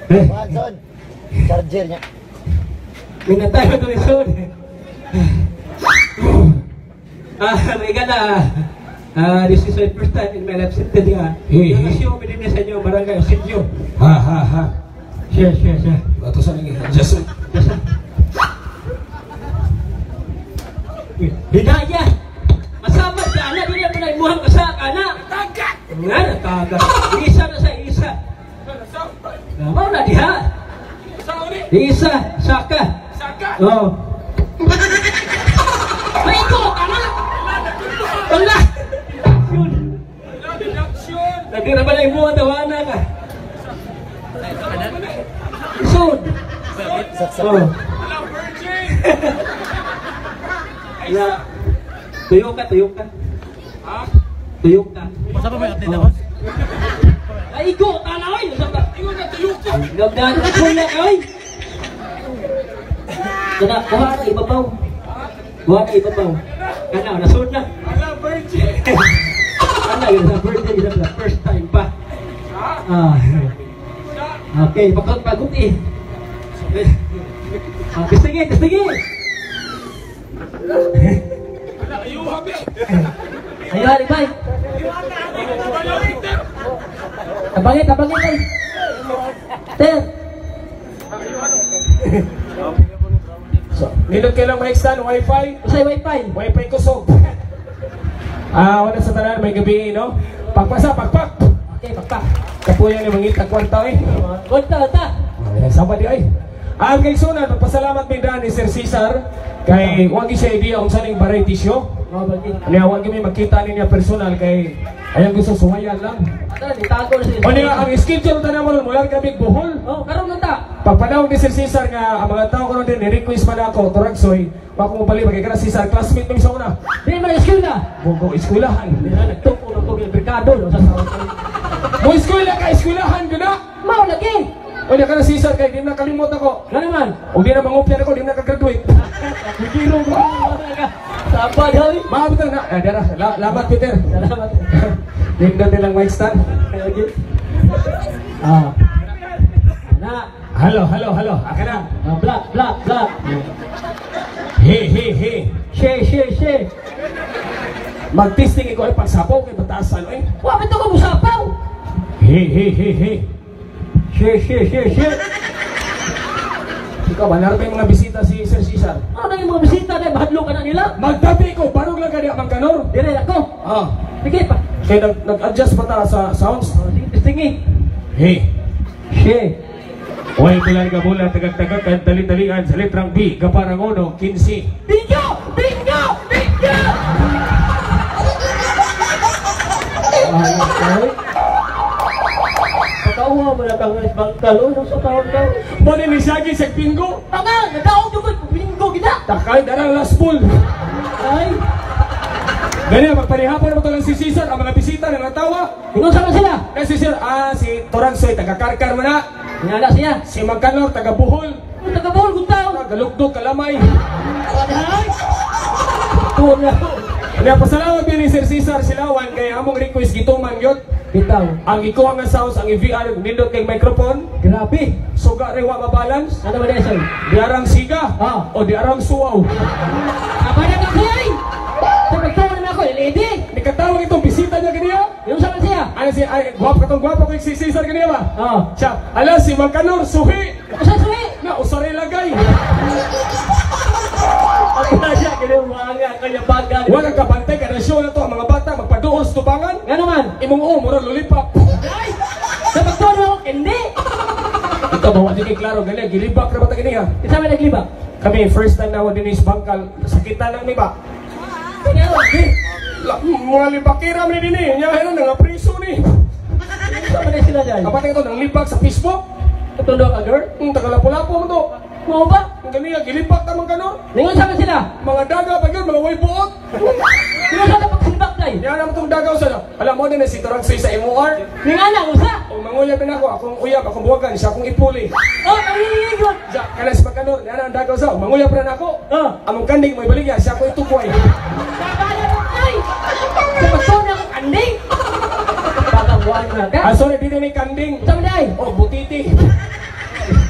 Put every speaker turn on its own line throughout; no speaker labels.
Son, charger niya.
Pinatay ko ito ni Son. This is my first time in my life sitting here. Nakasyo, pinimya sa inyo, barangay Osidyo. Share.
Ato sa nangin, Jason.
Hidaya! Masabat ka, anak, hindi ako na imuhang kasak, anak! Tagat! Nga, natagat. Isa na sa isa. Namaw na diha. Isa, saka. Oo. May ikot, anak! Wala! Lagi na ba na imuhang tawana ka? Isod! Oo. Ya, tuyok ka. Ha? Tuyok ka.
Masa pa may update ako?
Ay, igo, tanaw, igo na tuyok ka. Gabdan, kuya ka, oy. Kana, kuha na ibabaw. Kana, nasunod na.
Ala, virgin.
Kana, yun sa birthday, yun sa first time pa. Okay, pagod eh. Testingin. Ayo, Alibay. Tabangin, bay. Ter.
Nindot kayo lang ma-extend, wifi.
Usay wifi.
Wifi kusog. Wala sa tanan, may gabi, no? Pagpasa.
Okay, pakpak.
Kapuyan ni mangita kwarta, eh.
Kwarta.
Sama di ay. Ang kay Sunan, magpasalamat mi ni Sir Cesar kay wagi siya idea kung saan yung variety show. Kaya wagi mi makita niya personal kay ayang gusto sumayan lang.
Itago na siya.
O niya, ang schedule na naman mula kami Bohol.
Karon na ta.
Pagpanahon ni Sir Cesar nga, ang mga tao ko din, ni-request pa na ako, Turagsoy, wako mo balik, magkikita Cesar, classmate mo sa una.
Di man eskwela.
Bugo, eskwelahan.
Nagtuko na ko yung merkado.
Mo eskwela ka, eskwelahan, gana.
Mau lagi.
O niya ka na Cesar, kaya di na kalimot ako.
Ano naman?
O di na mangupyan ako, di na ka-graduate.
Biro ko. Sabay, hari.
Mahabot na, dara, lamat Peter.
Salamat.
Nindot nilang mic stand.
Na.
Halo. Aka na.
Black.
He.
She.
Mag-testing ikaw ay pagsapaw kay batasan eh.
Wapit ako musapaw.
He.
She.
Ikaw ba, naroon yung mga bisita si Sir Cesar?
Ano yung mga bisita na bahadlo ka na nila?
Magtabi ko, barog lang ka niya magkanor.
Dire ako. Sige pa.
Kaya nag-adjust pa ta sa sounds.
Sige, testingi.
He.
She.
Huwag ko lang ka mula, tagag-tagag, at tali-talian sa letrang B, kaparang 1, 15.
Bingo! Pagkauha mo na kang bangkal, sa taon ka.
Mali ni Shaggy sa Pingo.
Tanga, nagkaon yung bingo kita.
Takay, darang last pool.
Ay,
Ganyan, magpanihapan naman ito lang si Cesar, ang mga bisita na natawa.
tingnan saan sila?
Eh si Sir, si Torangsoy, taga-Karkar mo na.
Hinala siya.
Si Magkanor, taga-Buhol.
Ang taga-bawal kong tao.
Taga-Lugdog, Kalamay.
Ay! Tuwan na.
Kaya pasalamat din ni Sir Cesar Silawan, kaya among request gituman yun.
Bitaw.
Ang ikuha nga sounds, ang i-VR, nindot kay microphone.
Grabe.
Suga rewa mabalance.
Ano ba na yun?
Diarang siga. O diarang suwaw.
Apa na ka siya eh? Sa magtuwan na ako, lady.
Nikatawag itong bisita niya kaniya.
Yung saan siya?
Ano si, guwapo katong guwapo ko si Cesar kaniya ba? Siya, ala si Magkanor, suhi.
Saan suwi?
Na, usari lagay.
Ako na siya, ganyan mga kanya bagal.
Walang kapantay, kada show na to, ang mga bata, magpaduol sa tubangan.
Nga naman.
Imong mura lulipap.
Ay! Sa magtuwan na ako, hindi.
Ito, bawa din kay klaro, ganyan, gilibak na bata kaniya.
Isa may naglibak.
Kami, first time na din is bangkal, sakitan lang ni ba?
Tingnan.
Mga libakira mo din eh, niya nga priso ni.
Saan ba sila dyan?
Kapatid ito, nang libak sa Facebook.
Tutundo ka, girl?
Tagalapo-lapo mo to.
Mo ba?
Ang ganiya, gilipak naman ka no?
Ningon saan sila?
Mga daga pa yun, mga way buot.
Ningon saan na pagsilbak tayo?
Yan naman itong dagaw sa alam mo din na si Torangsoy sa MOR.
Ningon na, usa?
O manguyab din ako, akong uyab, akong buwagan, siya akong ipuli.
Ang hihigod!
Siya, kaya si Magkanor, yan ang dagaw sa, manguyab rin ako. Among kanding, may baligya, siya akong itukway.
Babala mo tayo! Sa pagtuwan na akong kanding! Pagkabuhan na ka?
Sorry, di na may kanding.
Saan mo tayo?
Oh, butiti.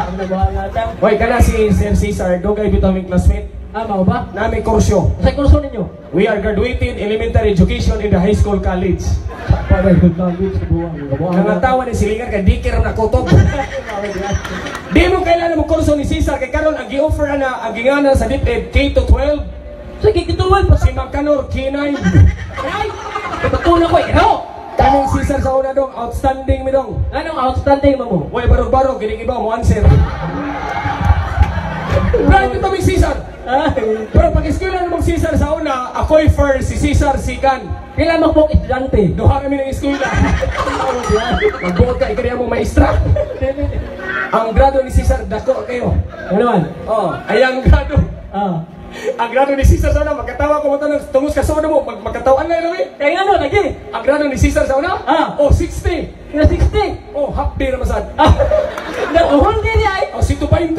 Ang nabuhangatan.
Hoy, kana si Sir Cesar, dugay bitaw ming classmate.
Mao ba?
Nami kursyo.
Sa kurso ninyo?
We are graduated elementary education in the high school college.
Para yung knowledge sa buwan.
Nangatawa ni silingan kay dikir na kutob. Di mo kailangan mo kurso ni Cesar kay karon ang gi-offer na ang gingana sa DepEd K to 12.
Sige, kituwal pa.
Si Magkanor K9.
Ay! Patutunan ko, ikaw!
Kaning Cesar sa una dong outstanding mi dong.
Anong outstanding mo?
Way barog-barog gining iba mo answer. Right ito mi Cesar.
Ay!
Pero pag eskwela namang Cesar sa una, ako'y first, si Cesar sikan.
Kailan magbuok estudyante?
Duha kami ng eskwela. Magbuot ka, ikariya mong maestra. Ang grado ni Cesar, dako kayo.
Ano man?
Oh, ay ang grado.
Ah.
Ang grado ni Cesar sa una, magkatawa ko mo tanong, tungos ka sa una mo, magkatawan na yun eh.
Kaya ano, lagi?
Ang grado ni Cesar sa una?
Ah.
Oh, 60.
Kaya 60.
Oh, half day na masad.
Ah! Nakuhon din ay!
Oh, 120.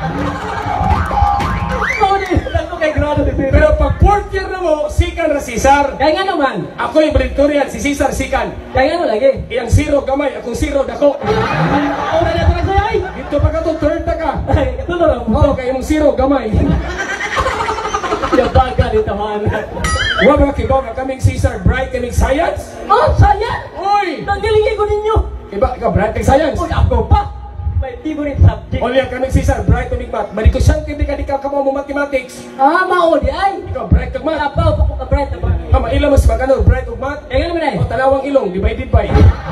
Oo din! Ako kay grado ni Pero.
Pero pag fourth year na mo, sikan na Cesar.
Kaya nga naman.
Ako yung Victorian, si Cesar sikan.
Kaya nga no, lagi.
Iyang zero gamay, akong zero dako.
Oo na natin kasi ay!
Dito pa ka to, third na ka.
Ay, ito na lang.
Oh, kaya mong zero gamay.
Yung baga ni Taman.
Wa ba kibaw na kaming Cesar, bright kaming science?
Oh, saya!
Oy!
Nanggalingi ko ninyo!
Iba, ikaw bright kang science?
Uy, ako pa! My favorite subject.
Olya kaming Cesar, bright kaming math. Marikusan hindi ka di ka kamo mo mathematics.
Ah, mao di ay!
Ikaw bright kang math.
Apaw pa ko ka-bright na ba?
Ama ila mas magano, bright og math.
Kaya nga naman ay!
O talawang ilong, divided by.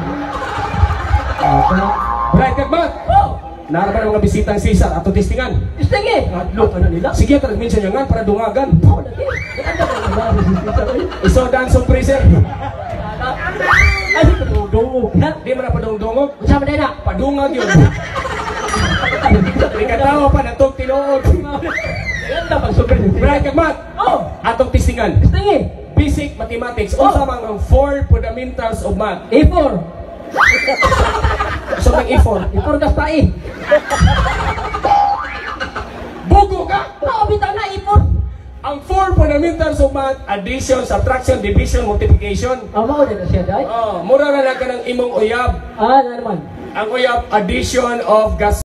Bright kang math.
Oh!
Naraman ang mga bisita ng Cesar, ato testingan.
Istingi!
Look, ano nila? Sige, transmission nyo nga para dungagan.
Oh, lagi! Ano ba naman si Sister?
Isodan sa freezer.
Ay, padungdungog na!
Di mo na padungdungog.
Usama na na!
Padungag yun. Ikatawa pa na itong tinuod.
Yan na pag super
Bright kang math.
Oh!
Atong testingan.
Istingi!
Basic mathematics.
Oh.
Unsa man ang 4 fundamentals of math.
A4!
So mag E4.
A4 gas pa eh!
Bugo ka!
Oo, bitaw na A4!
Ang 4 fundamentals of math, addition, subtraction, division, multiplication.
Ah, mao na siya, day?
Oh, mura na lang ka ng imong uyab.
Ah, na naman.
Ang uyab, addition of gas